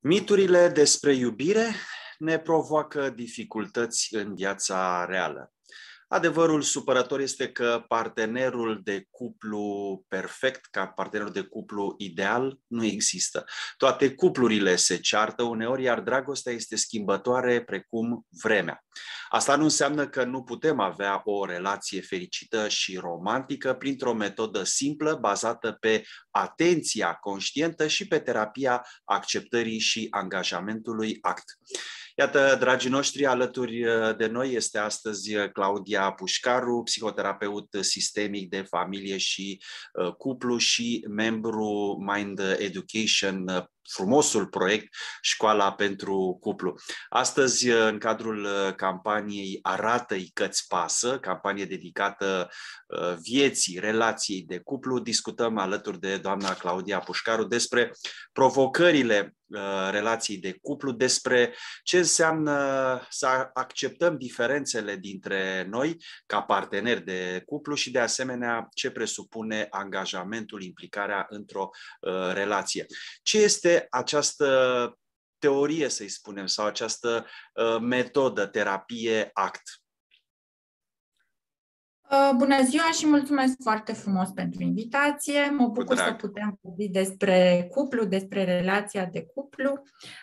Miturile despre iubire ne provoacă dificultăți în viața reală. Adevărul supărător este că partenerul de cuplu perfect, ca partenerul de cuplu ideal, nu există. Toate cuplurile se ceartă uneori, iar dragostea este schimbătoare precum vremea. Asta nu înseamnă că nu putem avea o relație fericită și romantică printr-o metodă simplă, bazată pe atenția conștientă și pe terapia acceptării și angajamentului ACT. Iată, dragii noștri, alături de noi este astăzi Claudia Pușcaru, psihoterapeut sistemic de familie și cuplu și membru Mind Education, frumosul proiect Școala pentru Cuplu. Astăzi, în cadrul campaniei Arată-i că-ți pasă, campanie dedicată vieții, relației de cuplu, discutăm alături de doamna Claudia Pușcaru despre provocările relației de cuplu, despre ce înseamnă să acceptăm diferențele dintre noi ca parteneri de cuplu și, de asemenea, ce presupune angajamentul, implicarea într-o relație. Ce este această teorie, să-i spunem, sau această metodă, terapie ACT? Bună ziua și mulțumesc foarte frumos pentru invitație. Mă bucur să putem vorbi despre cuplu, despre relația de cuplu.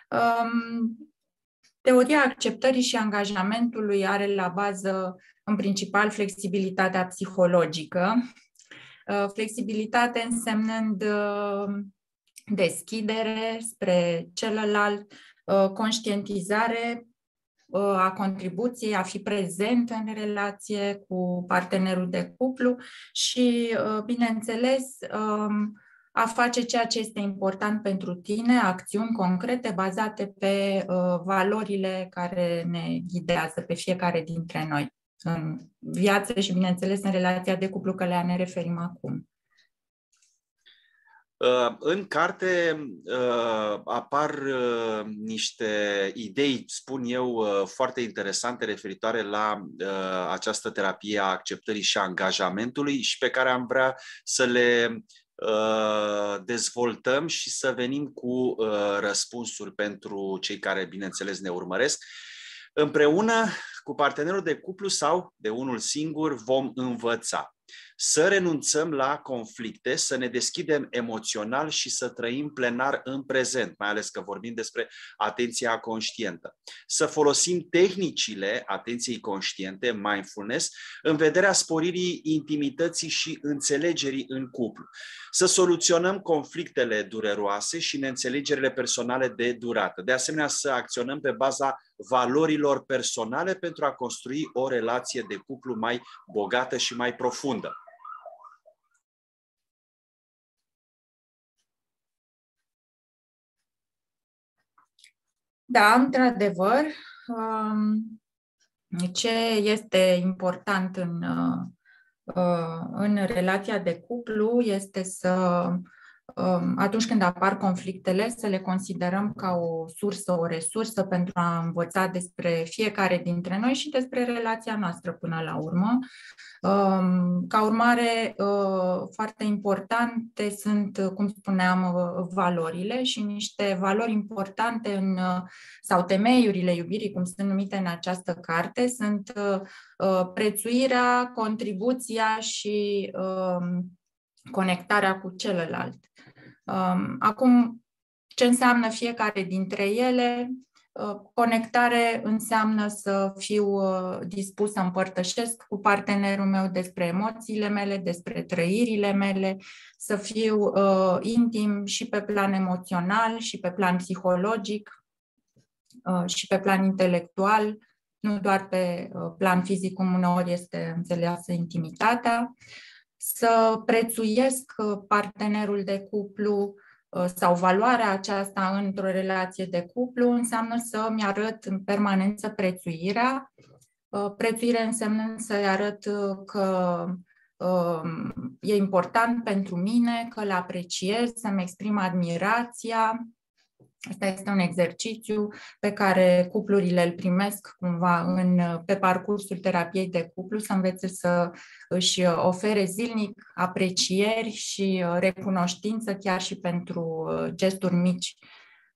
Teoria acceptării și angajamentului are la bază, în principal, flexibilitatea psihologică. Flexibilitate însemnând deschidere spre celălalt, conștientizare a contribuției, a fi prezent în relație cu partenerul de cuplu și, bineînțeles, a face ceea ce este important pentru tine, acțiuni concrete bazate pe valorile care ne ghidează pe fiecare dintre noi în viață și, bineînțeles, în relația de cuplu, că la ne referim acum. În carte apar niște idei, spun eu, foarte interesante referitoare la această terapie a acceptării și a angajamentului și pe care am vrea să le dezvoltăm și să venim cu răspunsuri pentru cei care, bineînțeles, ne urmăresc. Împreună cu partenerul de cuplu sau de unul singur vom învăța să renunțăm la conflicte, să ne deschidem emoțional și să trăim plenar în prezent, mai ales că vorbim despre atenția conștientă. Să folosim tehnicile atenției conștiente, mindfulness, în vederea sporirii intimității și înțelegerii în cuplu. Să soluționăm conflictele dureroase și neînțelegerile personale de durată. De asemenea, să acționăm pe baza valorilor personale pentru a construi o relație de cuplu mai bogată și mai profundă. Da, într-adevăr, ce este important în relația de cuplu este să, atunci când apar conflictele, să le considerăm ca o sursă, o resursă pentru a învăța despre fiecare dintre noi și despre relația noastră până la urmă. Ca urmare, foarte importante sunt, cum spuneam, valorile și niște valori importante sau temeiurile iubirii, cum sunt numite în această carte, sunt prețuirea, contribuția și conectarea cu celălalt. Acum, ce înseamnă fiecare dintre ele? Conectare înseamnă să fiu dispus să împărtășesc cu partenerul meu despre emoțiile mele, despre trăirile mele, să fiu intim și pe plan emoțional, și pe plan psihologic, și pe plan intelectual, nu doar pe plan fizic, cum uneori este înțeleasă intimitatea. Să prețuiesc partenerul de cuplu sau valoarea aceasta într-o relație de cuplu înseamnă să-mi arăt în permanență prețuirea. Prețuire însemnând să-i arăt că e important pentru mine, că îl apreciez, să-mi exprim admirația. Asta este un exercițiu pe care cuplurile îl primesc cumva pe parcursul terapiei de cuplu, să învețe să își ofere zilnic aprecieri și recunoștință chiar și pentru gesturi mici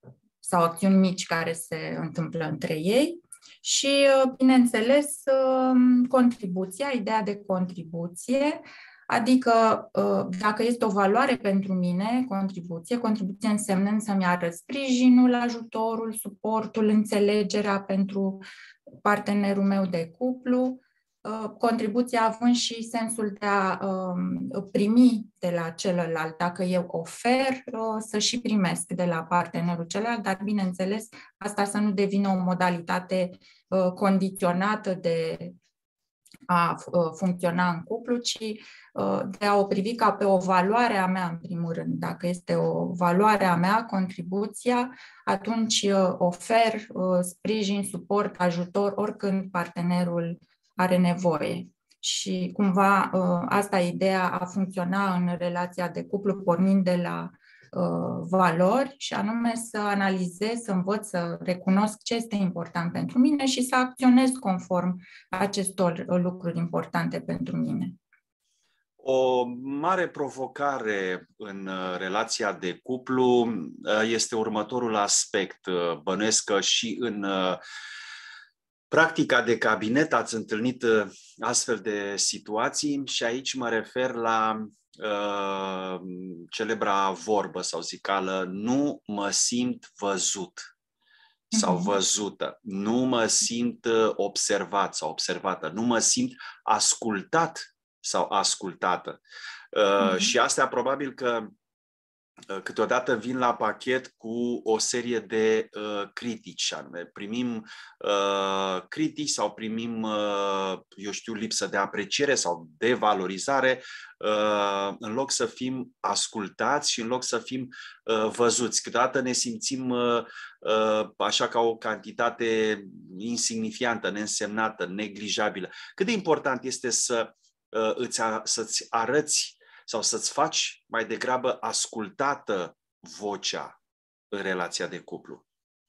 sau acțiuni mici care se întâmplă între ei. Și, bineînțeles, contribuția, ideea de contribuție, adică dacă este o valoare pentru mine, contribuție însemnând să-mi arăt sprijinul, ajutorul, suportul, înțelegerea pentru partenerul meu de cuplu, contribuția având și sensul de a primi de la celălalt. Dacă eu ofer, să și primesc de la partenerul celălalt, dar, bineînțeles, asta să nu devină o modalitate condiționată de a funcționa în cuplu, ci de a o privi ca pe o valoare a mea, în primul rând. Dacă este o valoare a mea, contribuția, atunci ofer sprijin, suport, ajutor, oricând partenerul are nevoie. Și cumva asta e ideea a funcționa în relația de cuplu, pornind de la valori, și anume să analizez, să învăț, să recunosc ce este important pentru mine și să acționez conform acestor lucruri importante pentru mine. O mare provocare în relația de cuplu este următorul aspect. Bănuiesc că și în practica de cabinet ați întâlnit astfel de situații și aici mă refer la celebra vorbă sau zicală: nu mă simt văzut sau văzută, nu mă simt observat sau observată, nu mă simt ascultat sau ascultată. Și astea probabil că câteodată vin la pachet cu o serie de critici, anume primim critici sau primim, eu știu, lipsă de apreciere sau de valorizare, în loc să fim ascultați și în loc să fim văzuți. Câteodată ne simțim așa ca o cantitate insignifiantă, neînsemnată, neglijabilă. Cât de important este să-ți arăți sau să-ți faci mai degrabă ascultată vocea în relația de cuplu?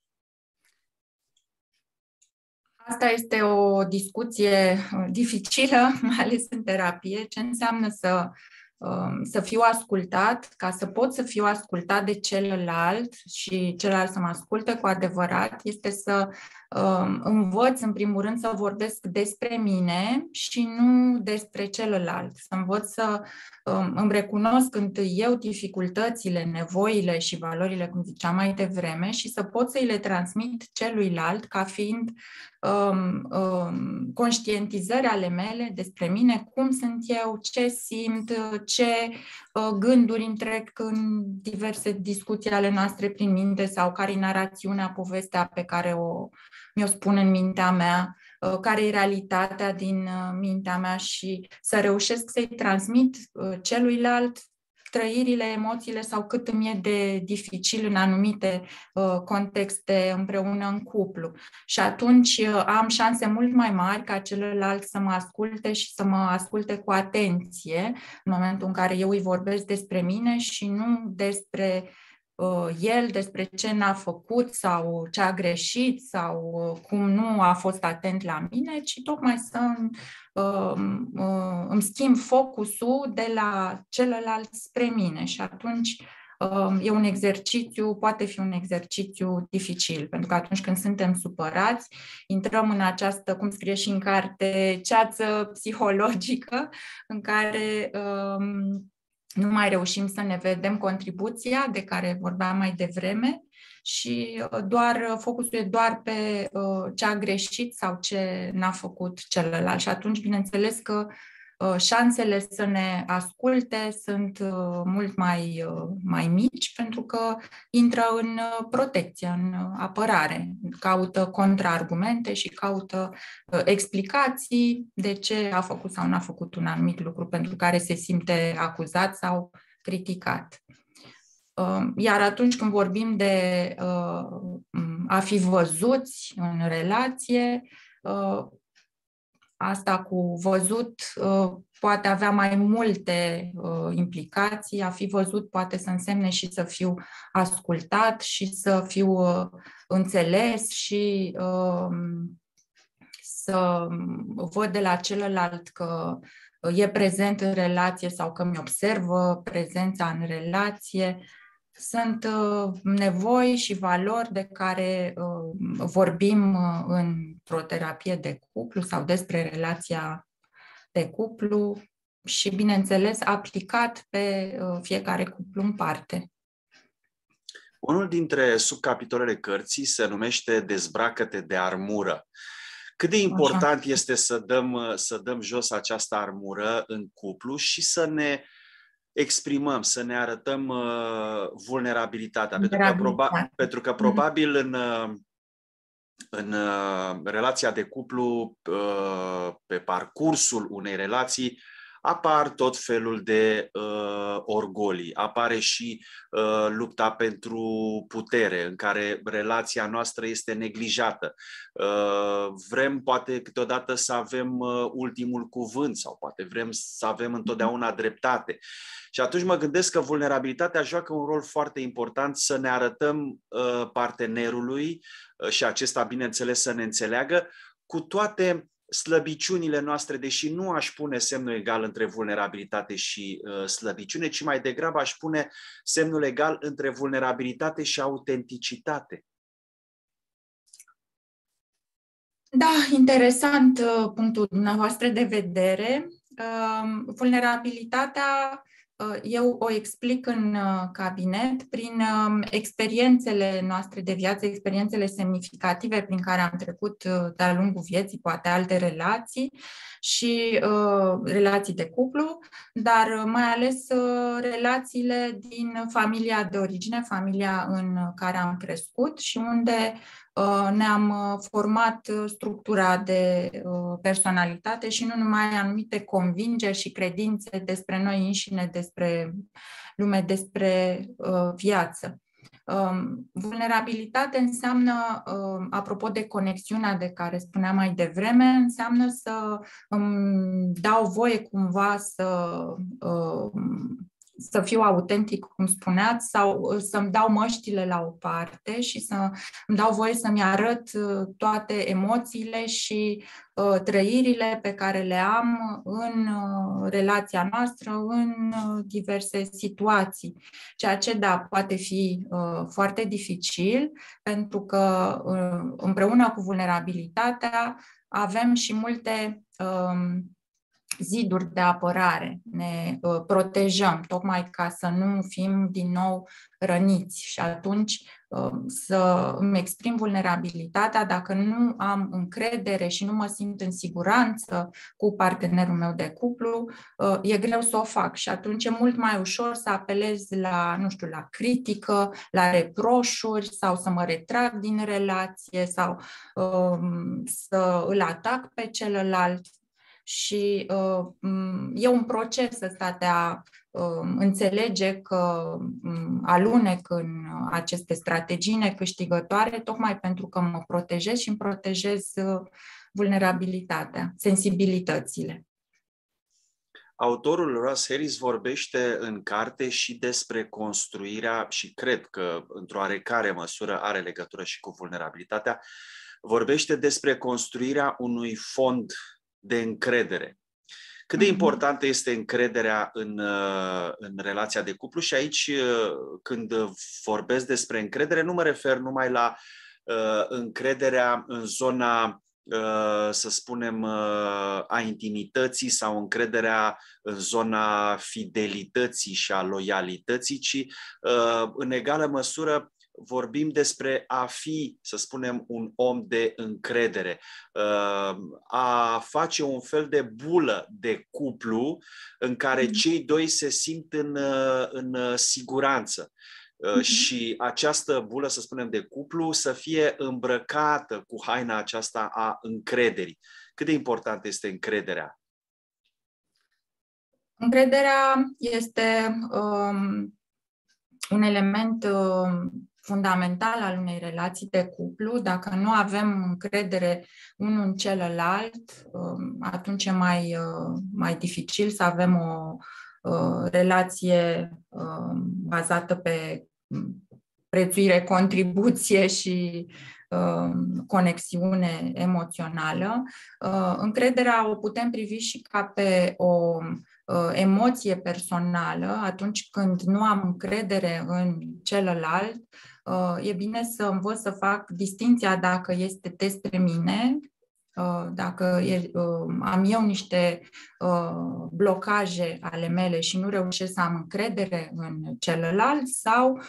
Asta este o discuție dificilă, mai ales în terapie. Ce înseamnă să fiu ascultat, ca să pot să fiu ascultat de celălalt și celălalt să mă asculte cu adevărat, este să învăț, în primul rând, să vorbesc despre mine și nu despre celălalt. Să învăț să îmi recunosc întâi eu dificultățile, nevoile și valorile, cum ziceam mai devreme, și să pot să îi le transmit celuilalt ca fiind conștientizări ale mele despre mine, cum sunt eu, ce simt, ce gânduri îmi trec în diverse discuții ale noastre prin minte sau care e narațiunea, povestea pe care mi-o spun în mintea mea, care e realitatea din mintea mea și să reușesc să-i transmit celuilalt trăirile, emoțiile sau cât îmi e de dificil în anumite contexte împreună în cuplu. Și atunci am șanse mult mai mari ca celălalt să mă asculte și să mă asculte cu atenție în momentul în care eu îi vorbesc despre mine și nu despre el, despre ce n-a făcut sau ce a greșit sau cum nu a fost atent la mine, ci tocmai să îmi schimb focusul de la celălalt spre mine. Și atunci e un exercițiu, poate fi un exercițiu dificil, pentru că atunci când suntem supărați, intrăm în această, cum scrie și în carte, ceață psihologică în care nu mai reușim să ne vedem contribuția de care vorbeam mai devreme și focusul e doar pe ce a greșit sau ce n-a făcut celălalt. Și atunci, bineînțeles că șansele să ne asculte sunt mult mai mici, pentru că intră în protecție, în apărare, caută contraargumente și caută explicații de ce a făcut sau n-a făcut un anumit lucru pentru care se simte acuzat sau criticat. Iar atunci când vorbim de a fi văzuți în relație, asta cu văzut poate avea mai multe implicații. A fi văzut poate să însemne și să fiu ascultat și să fiu înțeles și să văd de la celălalt că e prezent în relație sau că mi observă prezența în relație. sunt nevoi și valori de care vorbim într-o terapie de cuplu sau despre relația de cuplu și, bineînțeles, aplicat pe fiecare cuplu în parte. Unul dintre subcapitolele cărții se numește Dezbracă-te de armură. Cât de important este să dăm jos această armură în cuplu și să ne exprimăm, să ne arătăm vulnerabilitatea. Pentru că probabil în relația de cuplu, pe parcursul unei relații, apar tot felul de orgolii. Apare și lupta pentru putere, în care relația noastră este neglijată. Vrem poate câteodată să avem ultimul cuvânt sau poate vrem să avem întotdeauna dreptate. Și atunci mă gândesc că vulnerabilitatea joacă un rol foarte important, să ne arătăm partenerului și acesta, bineînțeles, să ne înțeleagă cu toate slăbiciunile noastre, deși nu aș pune semnul egal între vulnerabilitate și slăbiciune, ci mai degrabă aș pune semnul egal între vulnerabilitate și autenticitate. Da, interesant punctul dumneavoastră de vedere. Vulnerabilitatea eu o explic în cabinet prin experiențele noastre de viață, experiențele semnificative prin care am trecut de-a lungul vieții, poate alte relații și relații de cuplu, dar mai ales relațiile din familia de origine, familia în care am crescut și unde ne-am format structura de personalitate și nu numai anumite convingeri și credințe despre noi înșine, despre lume, despre viață. Vulnerabilitate înseamnă, apropo de conexiunea de care spuneam mai devreme, înseamnă să îmi dau voie cumva să fiu autentic, cum spuneați, sau să-mi dau măștile la o parte și să îmi dau voie să-mi arăt toate emoțiile și trăirile pe care le am în relația noastră, în diverse situații. Ceea ce, da, poate fi foarte dificil, pentru că împreună cu vulnerabilitatea avem și multe ziduri de apărare, ne protejăm, tocmai ca să nu fim din nou răniți și atunci să îmi exprim vulnerabilitatea dacă nu am încredere și nu mă simt în siguranță cu partenerul meu de cuplu, e greu să o fac și atunci e mult mai ușor să apelez la, nu știu, la critică, la reproșuri sau să mă retrag din relație sau să îl atac pe celălalt. Și e un proces ăsta de a înțelege că alunec în aceste strategii necâștigătoare tocmai pentru că mă protejez și îmi protejez vulnerabilitatea, sensibilitățile. Autorul Russ Harris vorbește în carte și despre construirea, și cred că într-o oarecare măsură are legătură și cu vulnerabilitatea, vorbește despre construirea unui fond de încredere. Cât de importantă este încrederea în relația de cuplu? Și aici, când vorbesc despre încredere, nu mă refer numai la încrederea în zona, să spunem, a intimității sau încrederea în zona fidelității și a loialității, ci în egală măsură vorbim despre a fi, să spunem, un om de încredere, a face un fel de bulă de cuplu în care cei doi se simt în siguranță. Și această bulă, să spunem, de cuplu să fie îmbrăcată cu haina aceasta a încrederii. Cât de importantă este încrederea? Încrederea este un element fundamental al unei relații de cuplu. Dacă nu avem încredere unul în celălalt, atunci e mai dificil să avem o relație bazată pe prețuire, contribuție și conexiune emoțională. Încrederea o putem privi și ca pe o emoție personală, atunci când nu am încredere în celălalt, e bine să învăț să fac distinția dacă este despre mine, dacă am eu niște blocaje ale mele și nu reușesc să am încredere în celălalt, sau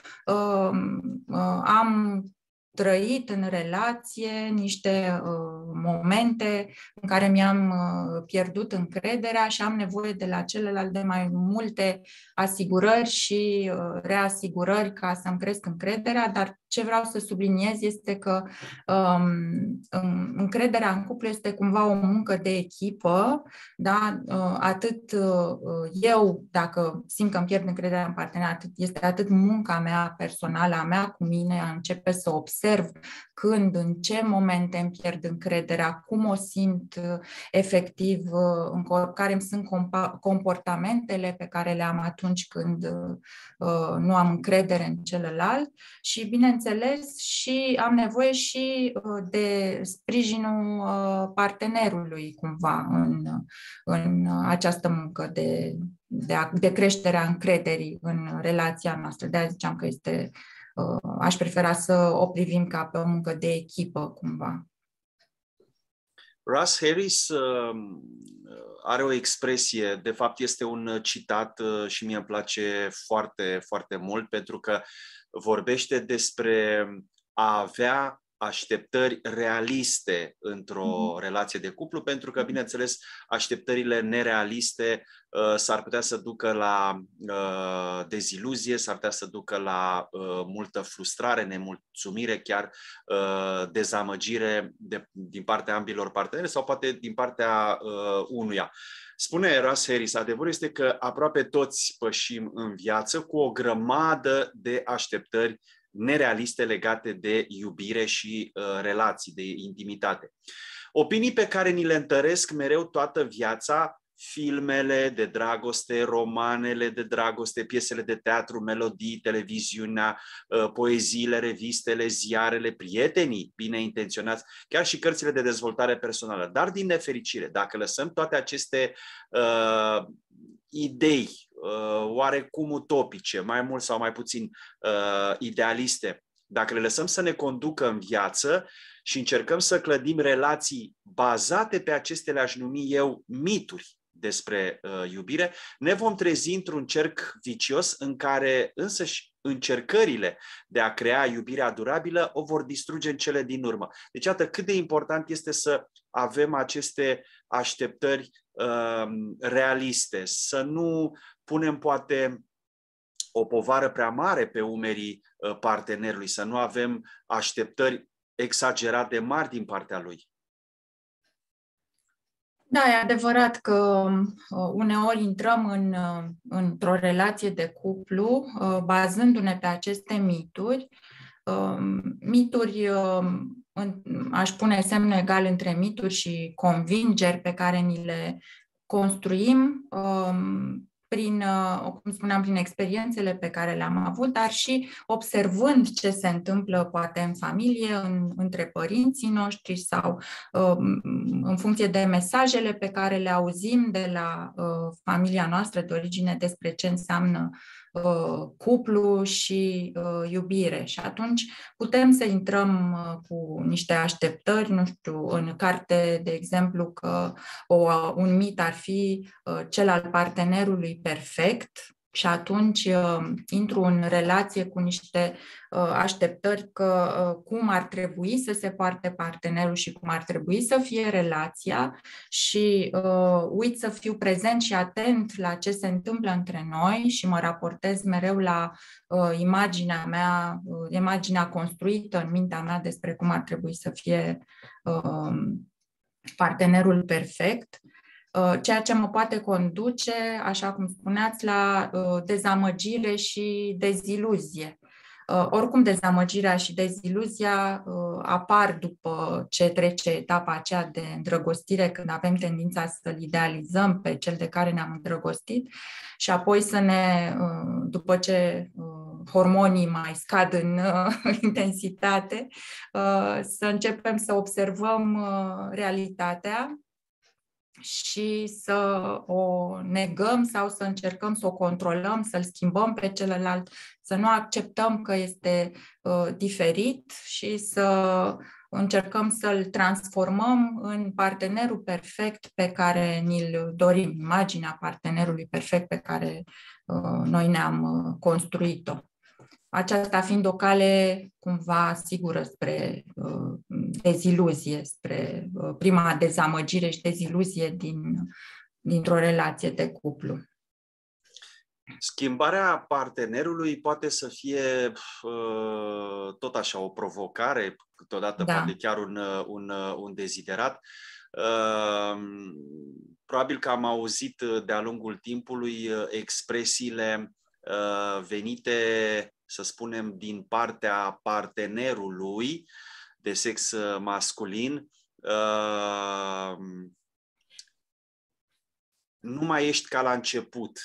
am trăit în relație niște momente în care mi-am pierdut încrederea și am nevoie de la celălalt de mai multe asigurări și reasigurări ca să-mi cresc încrederea, dar ce vreau să subliniez este că încrederea în cuplu este cumva o muncă de echipă, da? Atât eu, dacă simt că îmi pierd încrederea în partener, este atât munca mea personală, a mea cu mine, a începe să observ când, în ce momente îmi pierd încrederea, cum o simt efectiv, care îmi sunt comportamentele pe care le am atunci când nu am încredere în celălalt și, bineînțeles, și am nevoie și de sprijinul partenerului cumva în această muncă de creșterea încrederii în relația noastră. De-aia ziceam că aș prefera să o privim ca pe o muncă de echipă cumva. Russ Harris are o expresie, de fapt este un citat și mie îmi place foarte, foarte mult pentru că vorbește despre a avea așteptări realiste într-o relație de cuplu, pentru că, bineînțeles, așteptările nerealiste s-ar putea să ducă la deziluzie, s-ar putea să ducă la multă frustrare, nemulțumire, chiar dezamăgire din partea ambilor parteneri sau poate din partea unuia. Spune Russ Harris, adevărul este că aproape toți pășim în viață cu o grămadă de așteptări nerealiste legate de iubire și relații, de intimitate. Opinii pe care ni le întăresc mereu toată viața, filmele de dragoste, romanele de dragoste, piesele de teatru, melodii, televiziunea, poeziile, revistele, ziarele, prietenii bine intenționați, chiar și cărțile de dezvoltare personală. Dar din nefericire, dacă lăsăm toate aceste idei oarecum utopice, mai mult sau mai puțin idealiste, dacă le lăsăm să ne conducă în viață și încercăm să clădim relații bazate pe acestea, le-aș numi eu mituri despre iubire, ne vom trezi într-un cerc vicios în care însăși încercările de a crea iubirea durabilă o vor distruge în cele din urmă. Deci, iată cât de important este să avem aceste așteptări realiste, să nu punem poate o povară prea mare pe umerii partenerului, să nu avem așteptări exagerat de mari din partea lui. Da, e adevărat că uneori intrăm într-o relație de cuplu bazându-ne pe aceste mituri. Mituri, aș pune semne egal între mituri și convingeri pe care ni le construim cum spuneam, prin experiențele pe care le-am avut, dar și observând ce se întâmplă poate în familie, între părinții noștri sau în funcție de mesajele pe care le auzim de la familia noastră de origine despre ce înseamnă cuplu și iubire. Și atunci putem să intrăm cu niște așteptări, nu știu, în carte, de exemplu, că un mit ar fi cel al partenerului perfect, și atunci intru în relație cu niște așteptări că cum ar trebui să se poarte partenerul și cum ar trebui să fie relația și uit să fiu prezent și atent la ce se întâmplă între noi și mă raportez mereu la imaginea mea, imaginea construită în mintea mea despre cum ar trebui să fie partenerul perfect. Ceea ce mă poate conduce, așa cum spuneați, la dezamăgire și deziluzie. Oricum, dezamăgirea și deziluzia apar după ce trece etapa aceea de îndrăgostire, când avem tendința să-l idealizăm pe cel de care ne-am îndrăgostit și apoi după ce hormonii mai scad în intensitate, să începem să observăm realitatea și să o negăm sau să încercăm să o controlăm, să-l schimbăm pe celălalt, să nu acceptăm că este diferit și să încercăm să-l transformăm în partenerul perfect pe care ni-l dorim, imaginea partenerului perfect pe care noi ne-am construit-o. Aceasta fiind o cale cumva sigură spre deziluzie, spre prima dezamăgire și deziluzie dintr-o relație de cuplu. Schimbarea partenerului poate să fie tot așa o provocare, câteodată poate chiar un deziderat. Probabil că am auzit de-a lungul timpului expresiile venite, să spunem, din partea partenerului de sex masculin. Nu mai ești ca la început.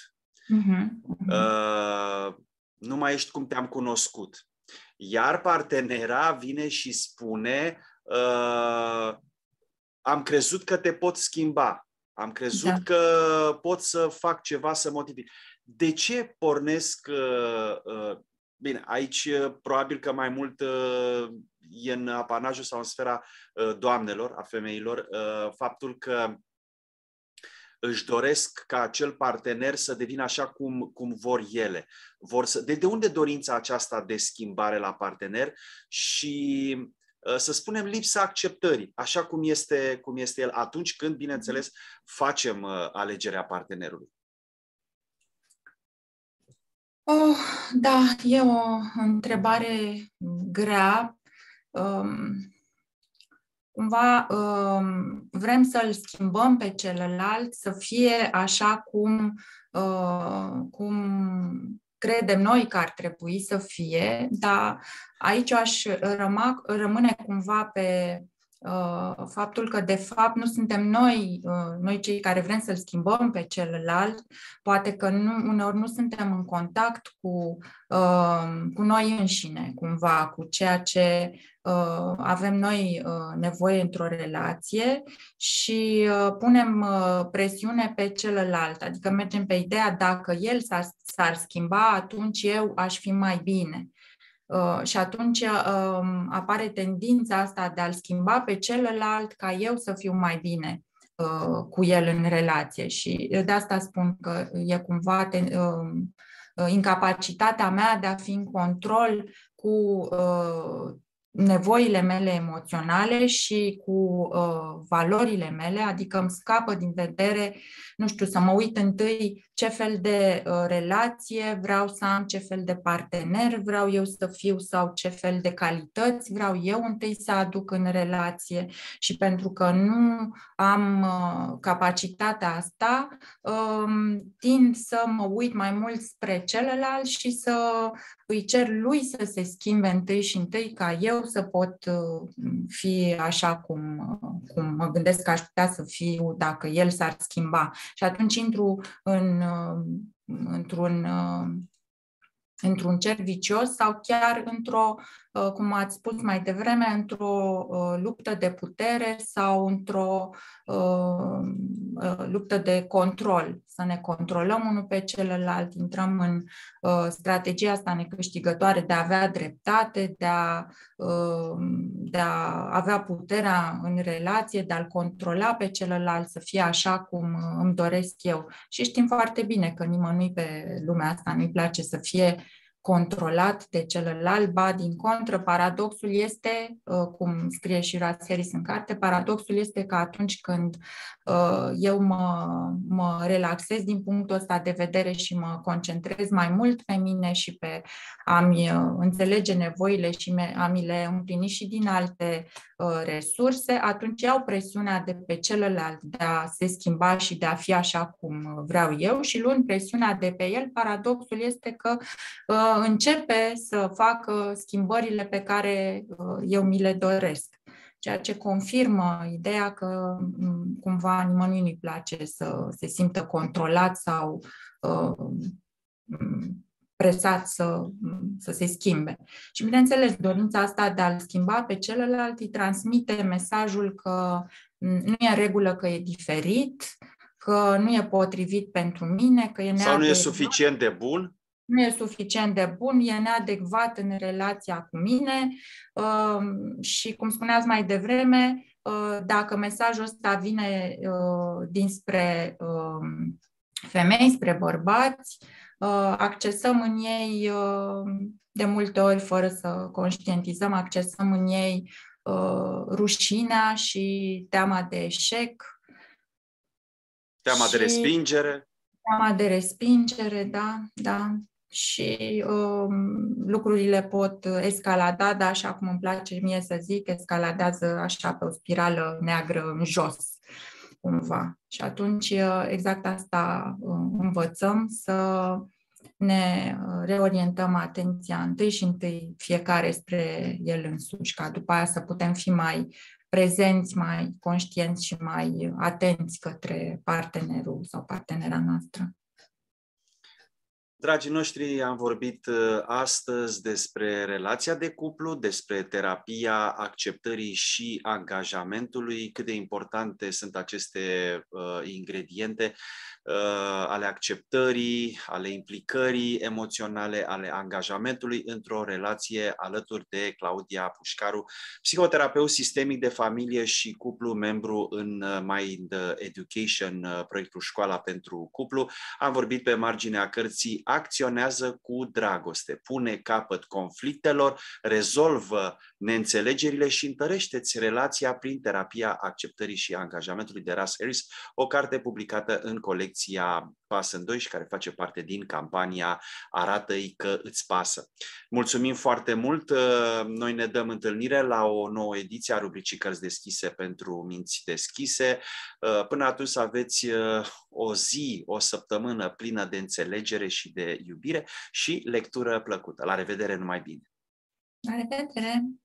Nu mai ești cum te-am cunoscut. Iar partenera vine și spune am crezut că te pot schimba. Am crezut că pot să fac ceva să modific. De ce pornesc... Bine, aici probabil că mai mult e în apanajul sau în sfera doamnelor, a femeilor, faptul că își doresc ca acel partener să devină așa cum vor ele. De unde dorința aceasta de schimbare la partener și, să spunem, lipsa acceptării, așa cum este el, atunci când, bineînțeles, facem alegerea partenerului? Da, e o întrebare grea. Cumva vrem să-l schimbăm pe celălalt să fie așa cum credem noi că ar trebui să fie, dar aici aș rămâne cumva pe faptul că de fapt nu suntem noi cei care vrem să-l schimbăm pe celălalt, poate că uneori nu suntem în contact cu noi înșine, cumva, cu ceea ce avem noi nevoie într-o relație și punem presiune pe celălalt, adică mergem pe ideea dacă el s-ar schimba, atunci eu aș fi mai bine. Și atunci apare tendința asta de a-l schimba pe celălalt ca eu să fiu mai bine cu el în relație. Și de asta spun că e cumva incapacitatea mea de a fi în control cu nevoile mele emoționale și cu valorile mele, adică îmi scapă din vedere, nu știu, să mă uit întâi ce fel de relație vreau să am, ce fel de partener vreau eu să fiu sau ce fel de calități vreau eu întâi să aduc în relație și pentru că nu am capacitatea asta, tind să mă uit mai mult spre celălalt și să îi cer lui să se schimbe întâi ca eu să pot fi așa cum mă gândesc că aș putea să fiu dacă el s-ar schimba. Și atunci intru într-un cerc vicios sau chiar cum ați spus mai devreme, într-o luptă de putere sau într-o luptă de control, să ne controlăm unul pe celălalt, intrăm în strategia asta necâștigătoare de a avea dreptate, de a avea puterea în relație, de a-l controla pe celălalt, să fie așa cum îmi doresc eu. Și știm foarte bine că nimănui pe lumea asta nu-i place să fie controlat de celălalt, ba din contră, paradoxul este, cum scrie și Russ Harris în carte, paradoxul este că atunci când eu mă relaxez din punctul ăsta de vedere și mă concentrez mai mult pe mine și pe a-mi înțelege nevoile și a mi le împlini și din alte resurse, atunci iau presiunea de pe celălalt de a se schimba și de a fi așa cum vreau eu și luând presiunea de pe el, paradoxul este că începe să facă schimbările pe care eu mi le doresc. Ceea ce confirmă ideea că cumva nimănui nu-i place să se simtă controlat sau presat să se schimbe. Și, bineînțeles, dorința asta de a-l schimba pe celălalt îi transmite mesajul că nu e în regulă, că e diferit, că nu e potrivit pentru mine, că e neadecvat. Sau nu e suficient de bun. Nu e suficient de bun, e neadecvat în relația cu mine și, cum spuneați mai devreme, dacă mesajul ăsta vine dinspre femei, spre bărbați, accesăm în ei, de multe ori, fără să conștientizăm, accesăm în ei rușinea și teama de eșec. Teama de respingere. Teama de respingere, da. Și lucrurile pot escalada, dar așa cum îmi place mie să zic, escaladează așa pe o spirală neagră în jos, cumva. Și atunci exact asta învățăm, să ne reorientăm atenția întâi fiecare spre el însuși, ca după aia să putem fi mai prezenți, mai conștienți și mai atenți către partenerul sau partenera noastră. Dragii noștri, am vorbit astăzi despre relația de cuplu, despre terapia acceptării și angajamentului, cât de importante sunt aceste ingrediente ale acceptării, ale implicării emoționale, ale angajamentului într-o relație, alături de Claudia Pușcaru, psihoterapeut sistemic de familie și cuplu, membru în Mind Education, proiectul Școala pentru Cuplu. Am vorbit pe marginea cărții Acționează cu dragoste, pune capăt conflictelor, rezolvă neînțelegerile și întărește-ți relația prin terapia acceptării și angajamentului, de Russ Harris, o carte publicată în colecția Pas în Doi și care face parte din campania Arată-i că îți pasă. Mulțumim foarte mult! Noi ne dăm întâlnire la o nouă ediție a rubricii Cărți deschise pentru minți deschise. Până atunci să aveți o zi, o săptămână plină de înțelegere și de iubire și lectură plăcută. La revedere, numai bine! La revedere!